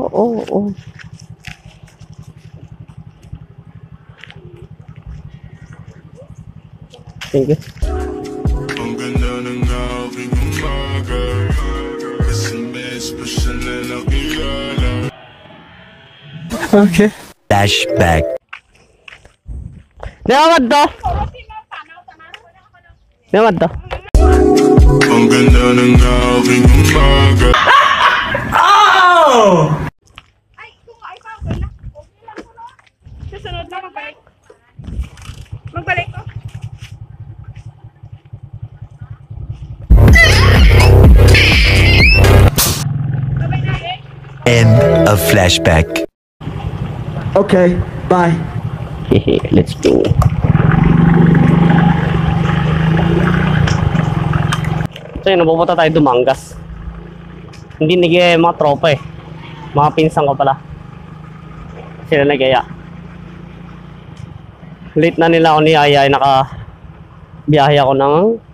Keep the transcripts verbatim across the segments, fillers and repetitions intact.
oo, oo. Thank you. Ang ganda ng aking umaga, kasi may special na nakilala. Okay. Flashback. Nawad to. Nawad to. Ang ganda ng aking umaga. Oh! Ay, kung ay pa, okay na. Okay lang ko na. Susunod na, magbalik. Magbalik ko. Babay na eh. End of flashback. Okay, bye. Hehe, let's go. So yun, napupunta tayo Dumangas. Hindi nagaya mga tropa eh. Mga pinsan ko pala. Sila nagaya. Late na nila ako ni Aya. Naka biyahe ako ng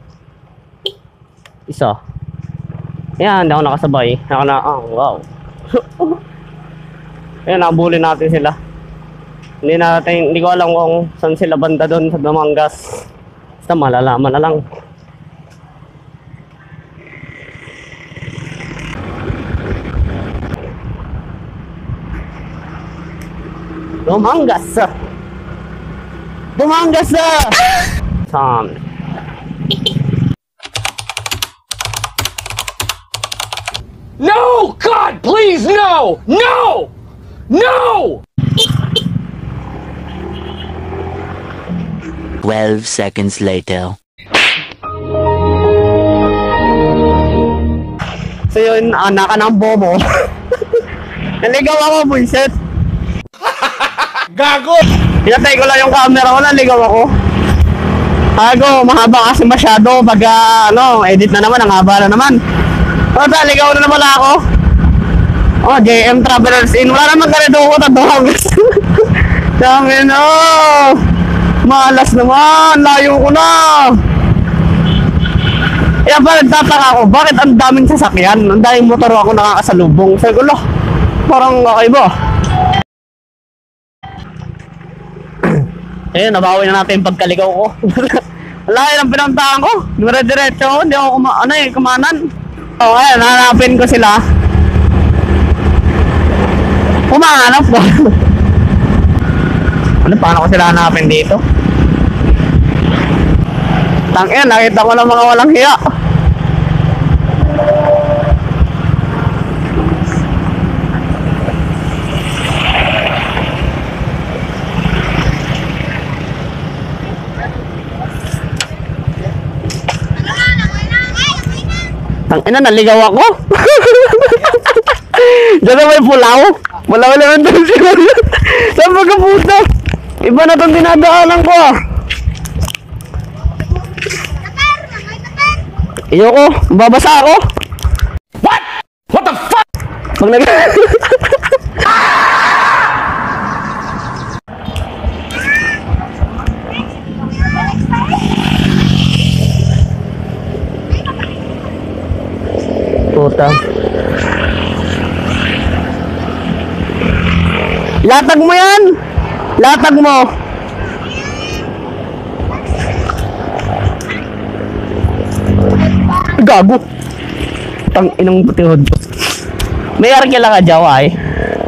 isa. Ayan, hindi ako nakasabay. Naka na, oh, wow. Ayan, nakabuli natin sila. Hindi natin, hindi ko alam kung saan sila banda doon sa Dumangas. Basta malalaman na lang. Dumangas! Dumangas! Saan? No! God, please, no! No! No! Twelve seconds later. So yun, anak ka ng bobo. Naligaw ako, buisit. Gago! Pinatay ko lang yung camera ko, naligaw ako. Ago, mahaba kasi masyado. Pag uh, ano, edit na naman, ang haba na naman. O, naligaw na naman ako. Oh, J M Travelers in. Wala naman ganito ko, tatuhang. Dami no. Malas naman, layo ko na. Kaya ba nagtataka ako, bakit ang daming sasakyan? Ang daming motor ako nakakasalubong. Sabi ko, loh, parang kakaiba. Ayun, nabawi na natin yung pagkaligaw ko. Wala yun ang pinamtahan ko. Dire-diretso ako, hindi ako kuma ano, eh, kumanan. O, oh, ayan, hanapin ko sila. Kumahanap ko. Ano, paano ko sila hanapin dito? Tangin, nakita ko ng mga walang hiya. Tangina, naligaw ako. Diyan na may pulaw. Pulaw naman doon siya. Saan magkaputa? Iba na itong dinadaanan ko ah. Iyoko, babasa ako. What? What the fuck? Pag nag... Puta. Latag mo yan. Latag mo. Gago. Tang inang butihod. May arkila ka jawa eh.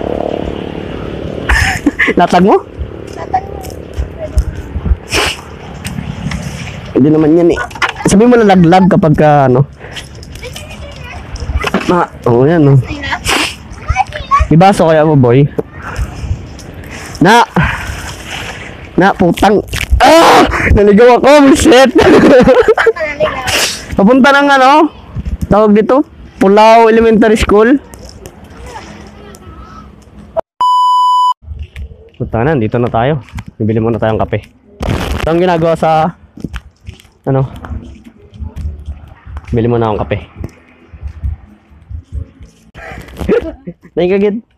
Latag mo? Hindi naman yan eh. Sabi mo lalaglag kapag ka ano. Ma, oh yan oh. Ibaso kaya mo boy. Na. Na putang. Ah! Naligaw ako, shit. Papunta ng ano? Tawag dito? Pulao Elementary School. Punta na, dito na tayo. Bibili muna tayong kape. Ito ang ginagawa sa ano? Bili muna akong kape. Naikagid.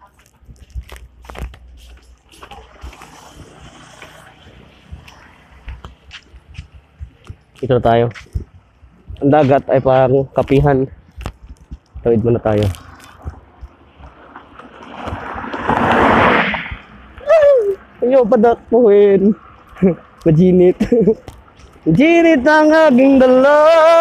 Ito na tayo. Ang dagat ay parang kapihan. Tawid muna tayo. mo padakpuhin. Majinit. Majinit ang aking dala.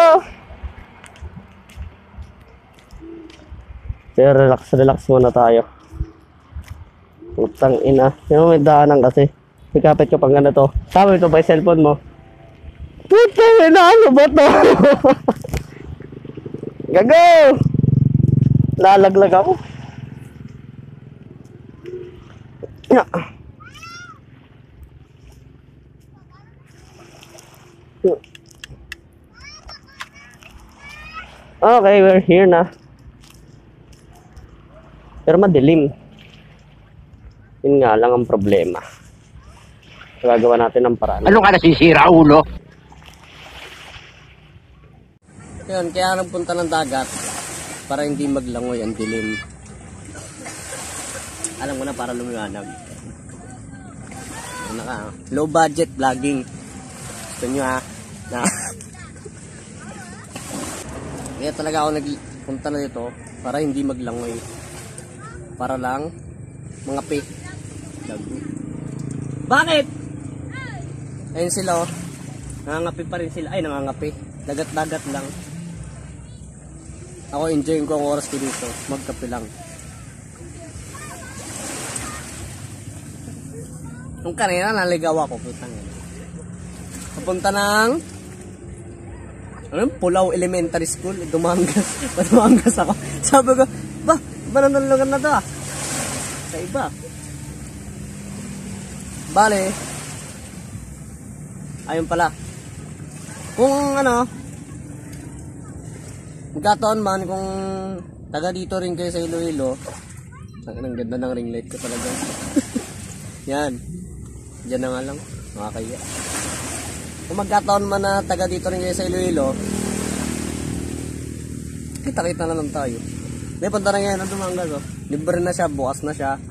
Kaya relax, relax muna tayo. Putang ina. Yung may daanan kasi. Pikapit ko pang ganito. Tama ito ba yung cellphone mo? Putang ina, ano ba to? Gago! Lalaglag ako. Yeah. Okay, we're here na. Pero madilim. Yun nga lang ang problema. Gagawa natin ng paraan. Ano ka nasisira, ulo? Yun, kaya nagpunta ng dagat para hindi maglangoy ang dilim. Alam ko na, para lumiwanag. Ano ka, low budget vlogging. Gusto nyo ha? Na. Kaya talaga ako nagpunta na dito para hindi maglangoy. Para lang mga pe. Bakit? Ayun sila oh. Nangangapi pa rin sila. Ay, nangangapi. Dagat-dagat lang. Ako enjoying ko ang oras ko dito. Magkape lang. Nung kanina naligaw ako. Putang ina. Papunta ng ano yun? Pulao Elementary School. Dumangas. Dumangas ako. Sabi ko, ba? Iba na nalungan na to ah. Sa iba. Bale. Ayun pala. Kung ano, magkataon man kung taga dito rin kayo sa Iloilo. Ang ganda ng ring light ko talaga. Yan. Diyan na nga lang. Makakaya. Kung magkataon man na taga dito rin kayo sa Iloilo, kita-kita na lang tayo. May punta na ngayon ang Dumangas oh. Libre na siya, bukas na siya.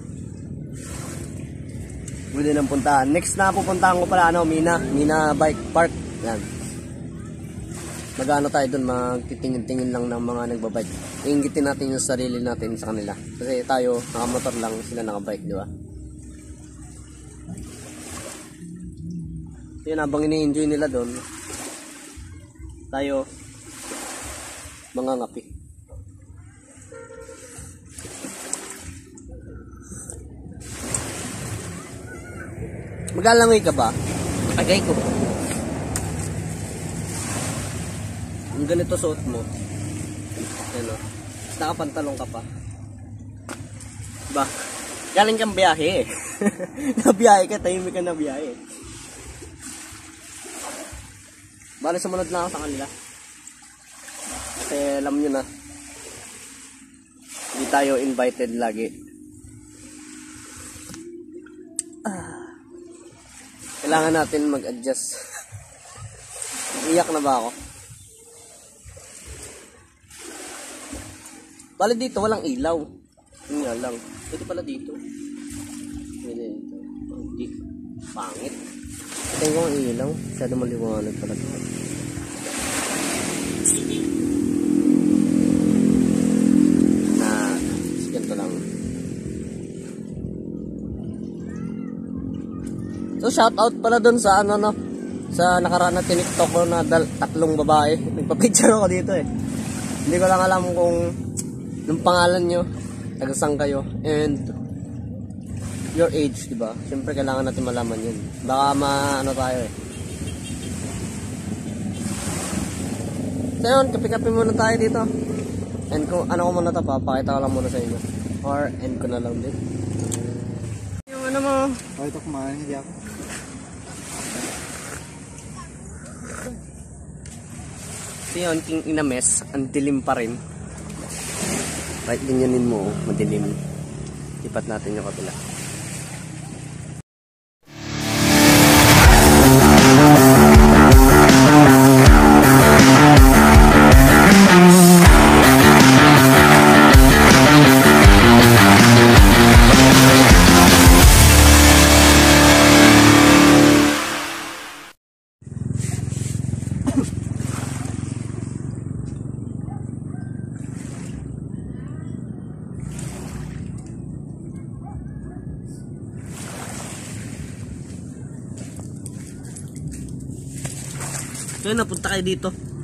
Pwede nang puntahan. Next na pupuntahan ko pala ano, Mina, Mina Bike Park. Yan. Mag-ano tayo dun, magtitingin-tingin lang ng mga nagbabike. Iingitin natin yung sarili natin sa kanila. Kasi tayo, nakamotor lang, sila nakabike, di ba? Yun, habang ini-enjoy nila dun, tayo, mga ngapi. Magalangoy ka ba? Agay ko. Ang ganito suot mo. Ano? Nakapantalong ka pa. Ba? Galing kang biyahe eh. Nabiyahe ka, tahimik ka na biyahe. Bale, sumunod na ako sa kanila. Kasi alam nyo na, hindi tayo invited lagi. Kailangan natin mag-adjust. Iyak na ba ako? Bale dito, walang ilaw. Yun nga lang. Pwede pala dito. Pwede dito. Hindi. Pangit. Tingin ko ang ilaw. Masyado maliwanag pala dito. Na, ganito lang. So shout out pala dun sa ano no, sa nakaraan na tiniktok ko na dal tatlong babae. Nagpa-picture ako dito eh. Hindi ko lang alam kung yung pangalan nyo, taga-saan kayo, and your age, di ba? Siyempre kailangan natin malaman yun. Baka ma-ano tayo eh. So yun, kapi-kapi muna tayo dito. And kung ano ko muna ito, papakita ko lang muna sa inyo. Or end ko na lang din. Yung ano mo? Oh, ito kumain, hindi ako. So yun, king inames, ang dilim pa rin. Right, ganyanin mo, madilim. Ipat natin yung kabila. Ngayon napunta kayo dito.